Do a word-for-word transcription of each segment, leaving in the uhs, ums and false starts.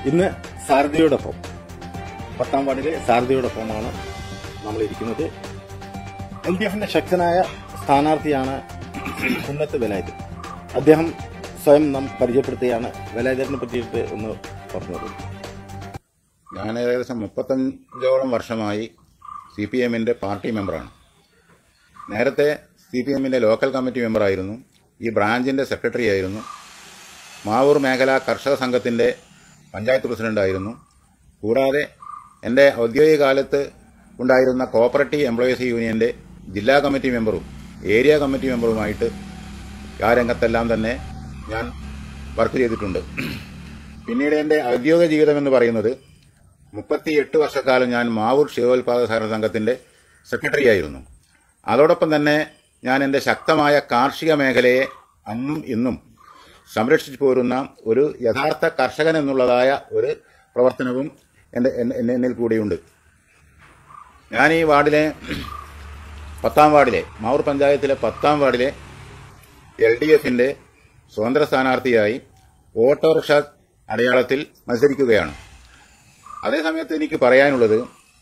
ഇന്ന് സാരഥിയോടൊപ്പം പത്താം വാർഡിലെ സാരഥിയോടൊപ്പമാണ് നമ്മൾ ഇരിക്കുന്നത്. എൽ ഡി എഫിന്റെ ശക്തനായ സ്ഥാനാർത്ഥിയാണ് കുന്നത്ത് വേലായുധൻ. അദ്ദേഹം സ്വയം നാം പരിചയപ്പെടുത്തുകയാണ്. വേലായുധനെ പറ്റിയിട്ട് ഒന്ന് പറഞ്ഞത്. ഞാൻ ഏകദേശം മുപ്പത്തഞ്ചോളം വർഷമായി സി പി എമ്മിൻ്റെ പാർട്ടി മെമ്പറാണ്. നേരത്തെ സി പി എമ്മിൻ്റെ ലോക്കൽ കമ്മിറ്റി മെമ്പറായിരുന്നു. ഈ ബ്രാഞ്ചിൻ്റെ സെക്രട്ടറി ആയിരുന്നു. മാവൂർ മേഖല കർഷക സംഘത്തിൻ്റെ പഞ്ചായത്ത് പ്രസിഡന്റായിരുന്നു. കൂടാതെ എൻ്റെ ഔദ്യോഗിക കാലത്ത് ഉണ്ടായിരുന്ന കോപ്പറേറ്റീവ് എംപ്ലോയീസ് യൂണിയൻ്റെ ജില്ലാ കമ്മിറ്റി മെമ്പറും ഏരിയ കമ്മിറ്റി മെമ്പറുമായിട്ട് ആ രംഗത്തെല്ലാം തന്നെ ഞാൻ വർക്ക് ചെയ്തിട്ടുണ്ട്. പിന്നീട് എൻ്റെ ഔദ്യോഗിക ജീവിതം എന്ന് പറയുന്നത് മുപ്പത്തിയെട്ട് വർഷക്കാലം ഞാൻ മാവൂർ ക്ഷീരോത്പാദക സഹകരണ സംഘത്തിൻ്റെ സെക്രട്ടറി ആയിരുന്നു. അതോടൊപ്പം തന്നെ ഞാൻ എൻ്റെ ശക്തമായ കാർഷിക മേഖലയെ അന്നും ഇന്നും സംരക്ഷിച്ചു പോരുന്ന ഒരു യഥാർത്ഥ കർഷകൻ എന്നുള്ളതായ ഒരു പ്രവർത്തനവും എൻ്റെ എന്നിൽ കൂടിയുണ്ട്. ഞാൻ ഈ വാർഡിലെ പത്താം വാർഡിലെ മാവൂർ പഞ്ചായത്തിലെ പത്താം വാർഡിലെ എൽ ഡി എഫിൻ്റെ സ്വതന്ത്ര സ്ഥാനാർത്ഥിയായി ഓട്ടോറിക്ഷ അടയാളത്തിൽ മത്സരിക്കുകയാണ്. അതേസമയത്ത് എനിക്ക് പറയാനുള്ളത്,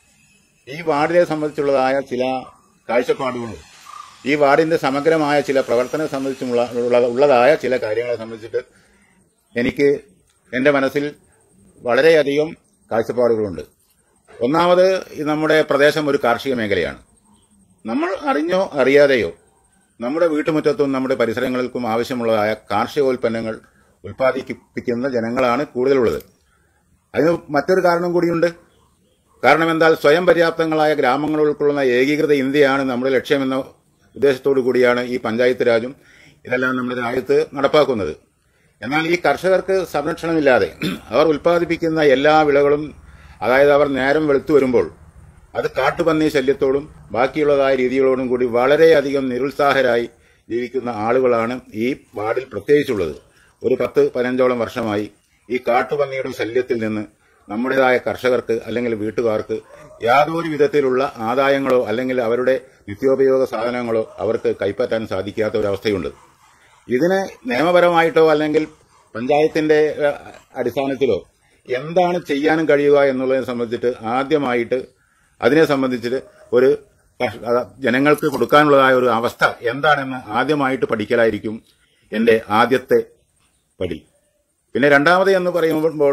ഈ വാർഡിനെ സംബന്ധിച്ചുള്ളതായ ചില കാഴ്ചപ്പാടുകൾ, ഈ വാർഡിന്റെ സമഗ്രമായ ചില പ്രവർത്തനം സംബന്ധിച്ചുള്ള ഉള്ളതായ ചില കാര്യങ്ങളെ സംബന്ധിച്ചിട്ട് എനിക്ക് എൻ്റെ മനസ്സിൽ വളരെയധികം കാഴ്ചപ്പാടുകളുണ്ട്. ഒന്നാമത്, നമ്മുടെ പ്രദേശം ഒരു കാർഷിക മേഖലയാണ്. നമ്മൾ അറിഞ്ഞോ അറിയാതെയോ നമ്മുടെ വീട്ടുമുറ്റത്തും നമ്മുടെ പരിസരങ്ങൾക്കും ആവശ്യമുള്ളതായ കാർഷികോൽപ്പന്നങ്ങൾ ഉൽപ്പാദിപ്പിക്കുന്ന ജനങ്ങളാണ് കൂടുതലുള്ളത്. അതിന് മറ്റൊരു കാരണം കൂടിയുണ്ട്. കാരണം എന്താൽ, സ്വയം പര്യാപ്തങ്ങളായ ഗ്രാമങ്ങൾ ഉൾക്കൊള്ളുന്ന ഏകീകൃത ഇന്ത്യയാണ് നമ്മുടെ ലക്ഷ്യമെന്ന ഉദ്ദേശത്തോടു കൂടിയാണ് ഈ പഞ്ചായത്ത് രാജും ഇതെല്ലാം നമ്മുടെ രാജ്യത്ത് നടപ്പാക്കുന്നത്. എന്നാൽ ഈ കർഷകർക്ക് സംരക്ഷണമില്ലാതെ അവർ ഉൽപ്പാദിപ്പിക്കുന്ന എല്ലാ വിളകളും, അതായത് അവർ നേരം വെളുത്തു വരുമ്പോൾ അത് കാട്ടുപന്നി ശല്യത്തോടും ബാക്കിയുള്ളതായ രീതികളോടും കൂടി വളരെയധികം നിരുത്സാഹരായി ജീവിക്കുന്ന ആളുകളാണ് ഈ വാർഡിൽ പ്രത്യേകിച്ചുള്ളത്. ഒരു പത്ത് പതിനഞ്ചോളം വർഷമായി ഈ കാട്ടുപന്നിയുടെ ശല്യത്തിൽ നിന്ന് നമ്മുടേതായ കർഷകർക്ക് അല്ലെങ്കിൽ വീട്ടുകാർക്ക് യാതൊരു വിധത്തിലുള്ള ആദായങ്ങളോ അല്ലെങ്കിൽ അവരുടെ നിത്യോപയോഗ സാധനങ്ങളോ അവർക്ക് കൈപ്പറ്റാൻ സാധിക്കാത്ത ഒരവസ്ഥയുണ്ട്. ഇതിന് നിയമപരമായിട്ടോ അല്ലെങ്കിൽ പഞ്ചായത്തിന്റെ അടിസ്ഥാനത്തിലോ എന്താണ് ചെയ്യാനും കഴിയുക എന്നുള്ളതിനെ സംബന്ധിച്ചിട്ട് ആദ്യമായിട്ട് അതിനെ സംബന്ധിച്ചിട്ട് ഒരു ജനങ്ങൾക്ക് കൊടുക്കാനുള്ളതായ ഒരു അവസ്ഥ എന്താണെന്ന് ആദ്യമായിട്ട് പഠിക്കലായിരിക്കും എന്റെ ആദ്യത്തെ പടി. പിന്നെ രണ്ടാമത് എന്ന് പറയുമ്പോൾ,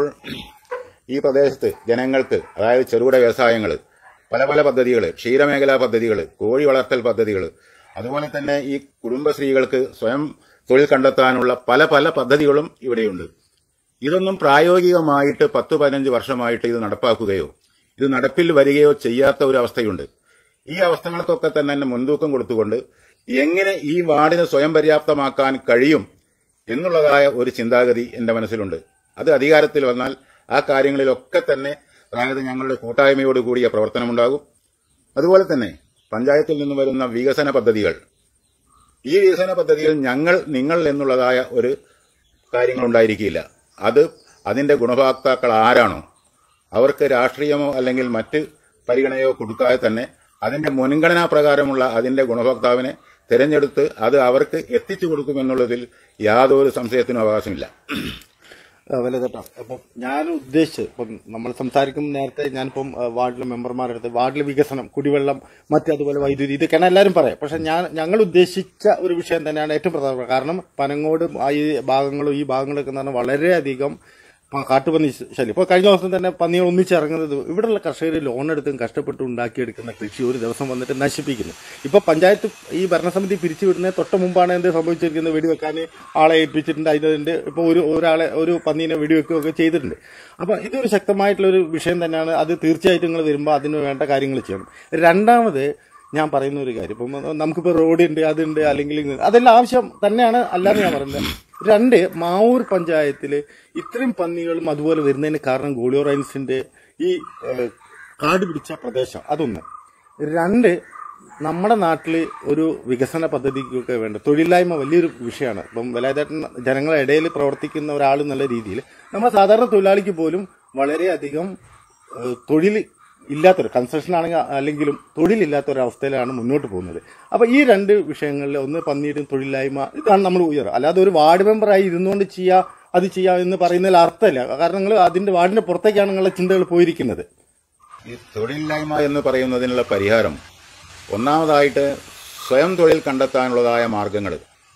ഈ പ്രദേശത്ത് ജനങ്ങൾക്ക്, അതായത് ചെറുകിട വ്യവസായങ്ങൾ, പല പല പദ്ധതികൾ, ക്ഷീരമേഖലാ പദ്ധതികൾ, കോഴി വളർത്തൽ പദ്ധതികൾ, അതുപോലെ തന്നെ ഈ കുടുംബശ്രീകൾക്ക് സ്വയം തൊഴിൽ കണ്ടെത്താനുള്ള പല പല പദ്ധതികളും ഇവിടെയുണ്ട്. ഇതൊന്നും പ്രായോഗികമായിട്ട് പത്ത് പതിനഞ്ച് വർഷമായിട്ട് ഇത് നടപ്പാക്കുകയോ ഇത് നടപ്പിൽ വരികയോ ചെയ്യാത്ത ഒരു അവസ്ഥയുണ്ട്. ഈ അവസ്ഥകൾക്കൊക്കെ തന്നെ മുൻതൂക്കം കൊടുത്തുകൊണ്ട് എങ്ങനെ ഈ വാർഡിനെ സ്വയം പര്യാപ്തമാക്കാൻ കഴിയും എന്നുള്ളതായ ഒരു ചിന്താഗതി എന്റെ മനസ്സിലുണ്ട്. അത് അധികാരത്തിൽ വന്നാൽ ആ കാര്യങ്ങളിലൊക്കെ തന്നെ, അതായത് ഞങ്ങളുടെ കൂട്ടായ്മയോട് കൂടിയ പ്രവർത്തനമുണ്ടാകും. അതുപോലെ തന്നെ പഞ്ചായത്തിൽ നിന്ന് വരുന്ന വികസന പദ്ധതികൾ, ഈ വികസന പദ്ധതികൾ ഞങ്ങൾ നിങ്ങൾ എന്നുള്ളതായ ഒരു കാര്യങ്ങളുണ്ടായിരിക്കില്ല. അത് അതിന്റെ ഗുണഭോക്താക്കൾ ആരാണോ അവർക്ക് രാഷ്ട്രീയമോ അല്ലെങ്കിൽ മറ്റ് പരിഗണനയോ കൊടുക്കാതെ തന്നെ അതിന്റെ മുൻഗണനാ പ്രകാരമുള്ള അതിന്റെ ഗുണഭോക്താവിനെ തിരഞ്ഞെടുത്ത് അത് അവർക്ക് എത്തിച്ചു കൊടുക്കുമെന്നുള്ളതിൽ യാതൊരു സംശയത്തിനും അവകാശമില്ല. വലുതേട്ടാ, അപ്പം ഞാൻ ഉദ്ദേശിച്ചത്, ഇപ്പം നമ്മൾ സംസാരിക്കും നേരത്തെ ഞാനിപ്പം വാർഡിലെ മെമ്പർമാരെടുത്ത് വാർഡിലെ വികസനം, കുടിവെള്ളം, മറ്റതുപോലെ വൈദ്യുതി, ഇതൊക്കെയാണ് എല്ലാവരും പറയാം. പക്ഷെ ഞാൻ ഞങ്ങൾ ഉദ്ദേശിച്ച ഒരു വിഷയം തന്നെയാണ് ഏറ്റവും പ്രധാനപ്പെട്ടത്. കാരണം പനങ്ങോട് ഈ ഭാഗങ്ങളും ഈ ഭാഗങ്ങളൊക്കെ എന്ന് പറഞ്ഞാൽ വളരെയധികം കാട്ടുപന്നി ശല്യം. ഇപ്പോൾ കഴിഞ്ഞ ദിവസം തന്നെ പന്നികൾ ഒന്നിച്ചിറങ്ങുന്നത് ഇവിടെയുള്ള കർഷകർ ലോൺ എടുത്തും കഷ്ടപ്പെട്ട് ഉണ്ടാക്കിയെടുക്കുന്ന കൃഷി ഒരു ദിവസം വന്നിട്ട് നശിപ്പിക്കുന്നു. ഇപ്പൊ പഞ്ചായത്ത് ഈ ഭരണസമിതി പിരിച്ചുവിടുന്ന തൊട്ട് മുമ്പാണ് എന്ത് സംഭവിച്ചിരിക്കുന്നത്, വെടിവെക്കാൻ ആളെ ഏൽപ്പിച്ചിട്ടുണ്ട്. അതിന്റെ ഇപ്പോൾ ഒരു ഒരാളെ ഒരു പന്നീനെ വെടിവെക്കുകയൊക്കെ ചെയ്തിട്ടുണ്ട്. അപ്പൊ ഇതൊരു ശക്തമായിട്ടുള്ള ഒരു വിഷയം തന്നെയാണ്. അത് തീർച്ചയായിട്ടും നിങ്ങൾ വരുമ്പോൾ അതിന് വേണ്ട കാര്യങ്ങൾ ചെയ്യണം. രണ്ടാമത് ഞാൻ പറയുന്ന ഒരു കാര്യം, ഇപ്പം നമുക്കിപ്പോൾ റോഡുണ്ട്, അതുണ്ട്, അല്ലെങ്കിൽ അതെല്ലാം ആവശ്യം തന്നെയാണ്, അല്ലാതെ ഞാൻ പറയുന്നത്. രണ്ട്, മാവൂർ പഞ്ചായത്തിൽ ഇത്രയും പന്നികളും അതുപോലെ വരുന്നതിന് കാരണം ഗോളിയോ റൈൻസിന്റെ ഈ കാട് പിടിച്ച പ്രദേശം, അതൊന്ന്. രണ്ട്, നമ്മുടെ നാട്ടിൽ ഒരു വികസന പദ്ധതിക്കൊക്കെ വേണ്ട തൊഴിലില്ലായ്മ വലിയൊരു വിഷയമാണ്. ഇപ്പം വേലായുധേട്ടൻ ജനങ്ങളുടെ ഇടയിൽ പ്രവർത്തിക്കുന്ന ഒരാൾ എന്നുള്ള രീതിയിൽ നമ്മൾ സാധാരണ തൊഴിലാളിക്ക് പോലും വളരെയധികം തൊഴിൽ ഇല്ലാത്തൊരു കൺസ്ട്രക്ഷൻ ആണെങ്കിൽ അല്ലെങ്കിലും തൊഴിലില്ലാത്ത ഒരവസ്ഥയിലാണ് മുന്നോട്ട് പോകുന്നത്. അപ്പൊ ഈ രണ്ട് വിഷയങ്ങളിൽ ഒന്ന് പന്നിയുടെ തൊഴിലില്ലായ്മ, ഇതാണ് നമ്മൾ ഉയർ. അല്ലാതെ ഒരു വാർഡ് മെമ്പറായി ഇരുന്നുകൊണ്ട് ചെയ്യുക അത് ചെയ്യാം എന്ന് പറയുന്നതിൽ അർത്ഥമില്ല. കാരണം നിങ്ങൾ അതിന്റെ വാർഡിന്റെ പുറത്തേക്കാണ് നിങ്ങളുടെ ചിന്തകൾ പോയിരിക്കുന്നത്. ഈ തൊഴിലില്ലായ്മ എന്ന് പറയുന്നതിനുള്ള പരിഹാരം ഒന്നാമതായിട്ട് സ്വയം തൊഴിൽ കണ്ടെത്താനുള്ളതായ മാർഗങ്ങൾ,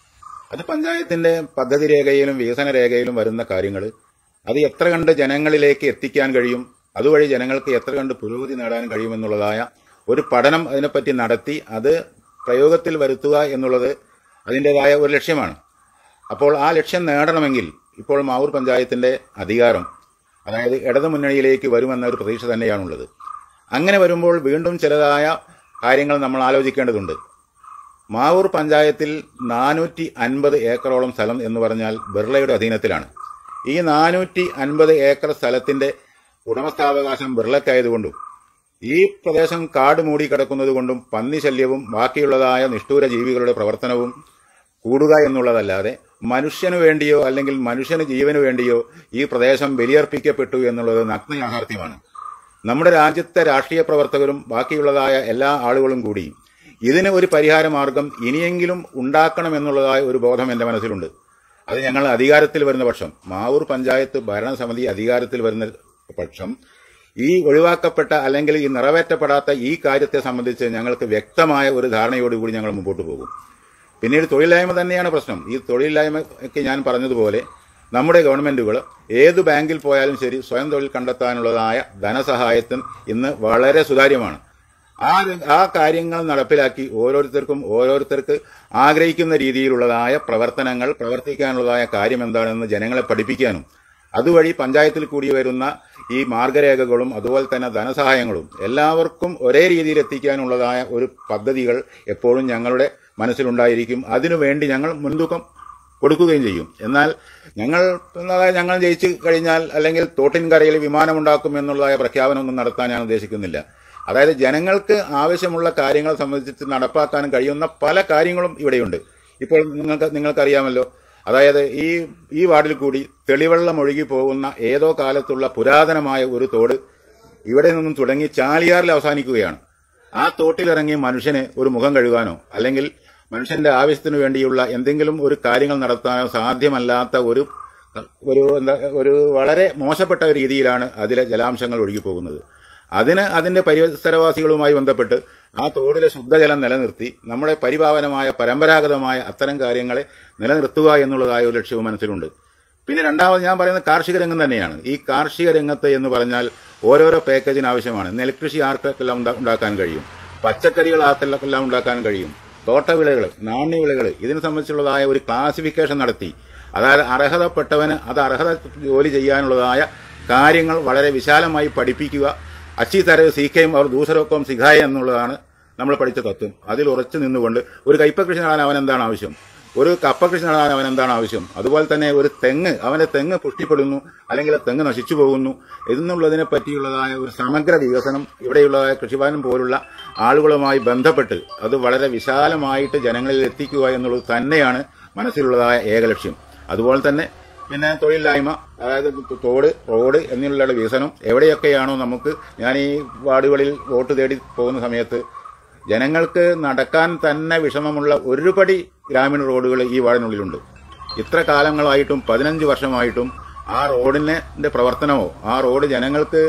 അത് പഞ്ചായത്തിന്റെ പദ്ധതി രേഖയിലും വികസന രേഖയിലും വരുന്ന കാര്യങ്ങൾ, അത് എത്ര കണ്ട് ജനങ്ങളിലേക്ക് എത്തിക്കാൻ കഴിയും, അതുവഴി ജനങ്ങൾക്ക് എത്ര കണ്ട് പുരോഗതി നേടാൻ കഴിയുമെന്നുള്ളതായ ഒരു പഠനം അതിനെപ്പറ്റി നടത്തി അത് പ്രയോഗത്തിൽ വരുത്തുക എന്നുള്ളത് അതിൻ്റെതായ ഒരു ലക്ഷ്യമാണ്. അപ്പോൾ ആ ലക്ഷ്യം നേടണമെങ്കിൽ ഇപ്പോൾ മാവൂർ പഞ്ചായത്തിന്റെ അധികാരം അതായത് ഇടതു മുന്നണിയിലേക്ക് വരുമെന്ന ഒരു പ്രതീക്ഷ തന്നെയാണുള്ളത്. അങ്ങനെ വരുമ്പോൾ വീണ്ടും ചിലതായ കാര്യങ്ങൾ നമ്മൾ ആലോചിക്കേണ്ടതുണ്ട്. മാവൂർ പഞ്ചായത്തിൽ നാനൂറ്റി അൻപത് ഏക്കറോളം സ്ഥലം എന്ന് പറഞ്ഞാൽ ബിർളയുടെ അധീനത്തിലാണ്. ഈ നാനൂറ്റി അൻപത് ഏക്കർ സ്ഥലത്തിന്റെ ഉടമസ്ഥാവകാശം ബിർളയ്ക്കായതുകൊണ്ടും ഈ പ്രദേശം കാട് മൂടി കിടക്കുന്നതുകൊണ്ടും പന്നി ശല്യവും ബാക്കിയുള്ളതായ നിഷ്ഠൂര ജീവികളുടെ പ്രവർത്തനവും കൂടുക എന്നുള്ളതല്ലാതെ മനുഷ്യനു വേണ്ടിയോ അല്ലെങ്കിൽ മനുഷ്യന് ജീവന് വേണ്ടിയോ ഈ പ്രദേശം ബലിയർപ്പിക്കപ്പെട്ടു എന്നുള്ളത് നഗ്ന യാഥാർത്ഥ്യമാണ്. നമ്മുടെ രാജ്യത്തെ രാഷ്ട്രീയ പ്രവർത്തകരും ബാക്കിയുള്ളതായ എല്ലാ ആളുകളും കൂടി ഇതിന് ഒരു പരിഹാര മാർഗം ഇനിയെങ്കിലും ഉണ്ടാക്കണമെന്നുള്ളതായ ഒരു ബോധം എന്റെ മനസ്സിലുണ്ട്. അത് ഞങ്ങൾ അധികാരത്തിൽ വരുന്ന പക്ഷം, മാവൂർ പഞ്ചായത്ത് ഭരണസമിതി അധികാരത്തിൽ വരുന്ന പക്ഷം ഈ ഒഴിവാക്കപ്പെട്ട അല്ലെങ്കിൽ ഈ നിറവേറ്റപ്പെടാത്ത ഈ കാര്യത്തെ സംബന്ധിച്ച് ഞങ്ങൾക്ക് വ്യക്തമായ ഒരു ധാരണയോടുകൂടി ഞങ്ങൾ മുമ്പോട്ട് പോകും. പിന്നീട് തൊഴിലില്ലായ്മ തന്നെയാണ് പ്രശ്നം. ഈ തൊഴിലില്ലായ്മയ്ക്ക് ഞാൻ പറഞ്ഞതുപോലെ നമ്മുടെ ഗവൺമെന്റുകൾ ഏത് ബാങ്കിൽ പോയാലും ശരി സ്വയം തൊഴിൽ കണ്ടെത്താനുള്ളതായ ധനസഹായത്തിന് ഇന്ന് വളരെ സുതാര്യമാണ്. ആ ആ കാര്യങ്ങൾ നടപ്പിലാക്കി ഓരോരുത്തർക്കും ഓരോരുത്തർക്ക് ആഗ്രഹിക്കുന്ന രീതിയിലുള്ളതായ പ്രവർത്തനങ്ങൾ പ്രവർത്തിക്കാനുള്ളതായ കാര്യം എന്താണെന്ന് ജനങ്ങളെ പഠിപ്പിക്കാനും അതുവഴി പഞ്ചായത്തിൽ കൂടി വരുന്ന ഈ മാർഗരേഖകളും അതുപോലെ തന്നെ ധനസഹായങ്ങളും എല്ലാവർക്കും ഒരേ രീതിയിൽ എത്തിക്കാനുള്ളതായ ഒരു പദ്ധതികൾ എപ്പോഴും ഞങ്ങളുടെ മനസ്സിലുണ്ടായിരിക്കും. അതിനുവേണ്ടി ഞങ്ങൾ മുൻതൂക്കം കൊടുക്കുകയും ചെയ്യും. എന്നാൽ ഞങ്ങൾ ഞങ്ങൾ ജയിച്ചു കഴിഞ്ഞാൽ അല്ലെങ്കിൽ തോട്ടിൻകരയിൽ വിമാനമുണ്ടാക്കും എന്നുള്ളതായ പ്രഖ്യാപനമൊന്നും നടത്താൻ ഞാൻ ഉദ്ദേശിക്കുന്നില്ല. അതായത് ജനങ്ങൾക്ക് ആവശ്യമുള്ള കാര്യങ്ങൾ സംബന്ധിച്ച് നടപ്പാക്കാൻ കഴിയുന്ന പല കാര്യങ്ങളും ഇവിടെയുണ്ട്. ഇപ്പോൾ നിങ്ങൾക്ക് നിങ്ങൾക്കറിയാമല്ലോ, അതായത് ഈ ഈ വാർഡിൽ കൂടി തെളിവെള്ളം ഒഴുകി പോകുന്ന ഏതോ കാലത്തുള്ള പുരാതനമായ ഒരു തോട് ഇവിടെ നിന്നും തുടങ്ങി ചാലിയാറിൽ അവസാനിക്കുകയാണ്. ആ തോട്ടിലിറങ്ങി മനുഷ്യന് ഒരു മുഖം കഴുകാനോ അല്ലെങ്കിൽ മനുഷ്യന്റെ ആവശ്യത്തിനു വേണ്ടിയുള്ള എന്തെങ്കിലും ഒരു കാര്യങ്ങൾ നടത്താനോ സാധ്യമല്ലാത്ത ഒരു ഒരു എന്താ ഒരു വളരെ മോശപ്പെട്ട രീതിയിലാണ് അതിലെ ജലാംശങ്ങൾ ഒഴുകിപ്പോകുന്നത്. അതിന് അതിന്റെ പരിസരവാസികളുമായി ബന്ധപ്പെട്ട് ആ തോടിലെ ശുദ്ധജലം നിലനിർത്തി നമ്മുടെ പരിപാവനമായ പരമ്പരാഗതമായ അത്തരം കാര്യങ്ങളെ നിലനിർത്തുക എന്നുള്ളതായ ഒരു ലക്ഷ്യവും മനസ്സിലുണ്ട്. പിന്നെ രണ്ടാമത് ഞാൻ പറയുന്നത് കാർഷിക രംഗം തന്നെയാണ്. ഈ കാർഷിക രംഗത്ത് എന്ന് പറഞ്ഞാൽ ഓരോരോ പാക്കേജിന് ആവശ്യമാണ്. നെൽകൃഷി ആർക്കെല്ലാം ഉണ്ടാക്കാൻ കഴിയും, പച്ചക്കറികൾ ആർക്കെല്ലാം ഉണ്ടാക്കാൻ കഴിയും, തോട്ടവിളകൾ, നാണ്യവിളകൾ, ഇതിനെ സംബന്ധിച്ചുള്ളതായ ഒരു ക്ലാസിഫിക്കേഷൻ നടത്തി അതായത് അർഹതപ്പെട്ടവന് അത് അർഹത ജോലി ചെയ്യാനുള്ളതായ കാര്യങ്ങൾ വളരെ വിശാലമായി പഠിപ്പിക്കുക. അച്ചി തരവ് സീക്കയും അവർ ദൂസരോക്കം സിഖായ എന്നുള്ളതാണ് നമ്മൾ പഠിച്ച തത്വം. അതിൽ ഉറച്ചു നിന്നുകൊണ്ട് ഒരു കയ്പ കൃഷി നടാൻ അവൻ എന്താണ് ആവശ്യം, ഒരു കപ്പ കൃഷി നടാൻ അവൻ എന്താണ് ആവശ്യം, അതുപോലെ തന്നെ ഒരു തെങ്ങ് അവന്റെ തെങ്ങ് പുഷ്ടിപ്പെടുന്നു അല്ലെങ്കിൽ തെങ്ങ് നശിച്ചു പോകുന്നു എന്നുള്ളതിനെ പറ്റിയുള്ളതായ ഒരു സമഗ്ര വികസനം ഇവിടെയുള്ളതായ കൃഷിഭവനം പോലുള്ള ആളുകളുമായി ബന്ധപ്പെട്ട് അത് വളരെ വിശാലമായിട്ട് ജനങ്ങളിൽ എത്തിക്കുക എന്നുള്ളത് തന്നെയാണ് മനസ്സിലുള്ളതായ ഏകലക്ഷ്യം. അതുപോലെ തന്നെ പിന്നെ തൊഴിലില്ലായ്മ, അതായത് തോട്, റോഡ് എന്നിവയുള്ള വികസനം എവിടെയൊക്കെയാണോ നമുക്ക്, ഞാൻ ഈ വാർഡുകളിൽ വോട്ട് തേടി പോകുന്ന സമയത്ത് ജനങ്ങൾക്ക് നടക്കാൻ തന്നെ വിഷമമുള്ള ഒരുപടി ഗ്രാമീണ റോഡുകൾ ഈ വാർഡിനുള്ളിലുണ്ട്. ഇത്ര കാലങ്ങളായിട്ടും പതിനഞ്ച് വർഷമായിട്ടും ആ റോഡിന്റെ പ്രവർത്തനമോ ആ റോഡ് ജനങ്ങൾക്ക്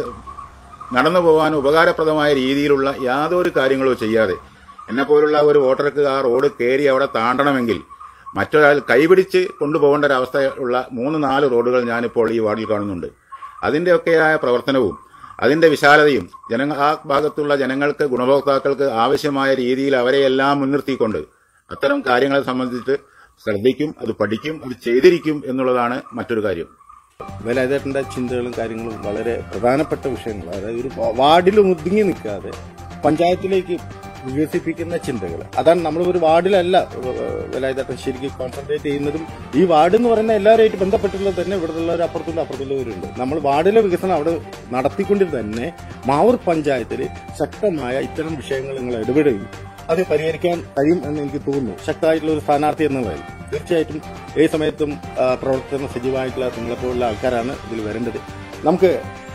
നടന്നു പോകാൻ ഉപകാരപ്രദമായ രീതിയിലുള്ള യാതൊരു കാര്യങ്ങളോ ചെയ്യാതെ എന്നെപ്പോലുള്ള ഒരു വോട്ടർക്ക് ആ റോഡ് കയറി അവിടെ താണ്ടണമെങ്കിൽ മറ്റൊരാൾ കൈപിടിച്ച് കൊണ്ടുപോകേണ്ട ഒരവസ്ഥയുള്ള മൂന്ന് നാല് റോഡുകൾ ഞാനിപ്പോൾ ഈ വാർഡിൽ കാണുന്നുണ്ട്. അതിന്റെയൊക്കെയായ പ്രവർത്തനവും അതിന്റെ വിശാലതയും ജനങ്ങൾ ആ ഭാഗത്തുള്ള ജനങ്ങൾക്ക് ഗുണഭോക്താക്കൾക്ക് ആവശ്യമായ രീതിയിൽ അവരെയെല്ലാം മുൻനിർത്തിക്കൊണ്ട് അത്തരം കാര്യങ്ങളെ സംബന്ധിച്ച് ശ്രദ്ധിക്കും, അത് പഠിക്കും, അത് ചെയ്തിരിക്കും എന്നുള്ളതാണ് മറ്റൊരു കാര്യം. വേലായുധേട്ടന്റെ ചിന്തകളും കാര്യങ്ങളും വളരെ പ്രധാനപ്പെട്ട വിഷയങ്ങൾ. അതായത് ഒരു വാർഡിൽ ഒതുങ്ങി നിൽക്കാതെ പഞ്ചായത്തിലേക്ക് വികസിപ്പിക്കുന്ന ചിന്തകൾ, അതാണ് നമ്മൾ ഒരു വാർഡിലല്ല വേലായുധേട്ടൻ ശരിക്കും കോൺസെൻട്രേറ്റ് ചെയ്യുന്നതും. ഈ വാർഡ് എന്ന് പറയുന്ന എല്ലാവരുമായിട്ട് ബന്ധപ്പെട്ടുള്ളത് തന്നെ ഇവിടെയുള്ളവർ അപ്പുറത്തുള്ള അപ്പുറത്തുള്ളവരുണ്ട്. നമ്മൾ വാർഡിലെ വികസനം അവിടെ നടത്തിക്കൊണ്ടിരുന്ന തന്നെ മാവൂർ പഞ്ചായത്തിൽ ശക്തമായ ഇത്തരം വിഷയങ്ങൾ നിങ്ങൾ ഇടപെടുകയും അത് പരിഹരിക്കാൻ കഴിയും എന്ന് എനിക്ക് തോന്നുന്നു. ശക്തമായിട്ടുള്ള ഒരു സ്ഥാനാർത്ഥി എന്നുള്ളതിൽ തീർച്ചയായിട്ടും ഏത് സമയത്തും പ്രവർത്തന സജീവമായിട്ടുള്ള നിങ്ങളെപ്പോലുള്ള ആൾക്കാരാണ് ഇതിൽ വരേണ്ടത്. നമുക്ക്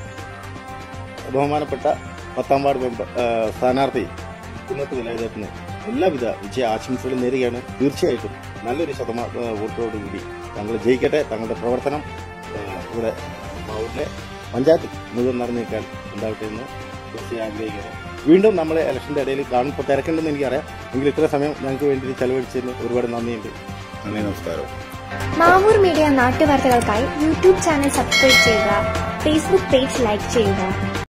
ബഹുമാനപ്പെട്ട പത്താം വാർഡ് മെമ്പർ സ്ഥാനാർത്ഥി ഇന്നത്തെ വേലായുധേട്ടന് എല്ലാവിധ വിജയ ആശംസകളും നേരുകയാണ്. തീർച്ചയായിട്ടും നല്ലൊരു ശതമാനം വോട്ടോടുകൂടി താങ്കൾ ജയിക്കട്ടെ. താങ്കളുടെ പ്രവർത്തനം ഇവിടെ മാവൂരിലെ പഞ്ചായത്തിൽ മുഴുവൻ നടന്നേക്കാൻ ഉണ്ടാവട്ടെ എന്ന് തീർച്ചയായും ആഗ്രഹിക്കുന്നു. വീണ്ടും നമ്മളെ ഇലക്ഷൻ്റെ ഇടയിൽ കാണും. ഇപ്പോൾ തിരക്കുണ്ടെന്ന് എനിക്കറിയാം. എങ്കിൽ ഇത്ര സമയം ഞങ്ങൾക്ക് വേണ്ടി ചെലവഴിച്ചതിന് ഒരുപാട് നന്ദിയുണ്ട്. നന്ദി, നമസ്കാരം. മാവൂർ മീഡിയ നാട്ടുവാർത്തകൾക്കായി യൂട്യൂബ് ചാനൽ സബ്സ്ക്രൈബ് ചെയ്യുക, ഫേസ്ബുക്ക് പേജ് ലൈക്ക് ചെയ്യുക.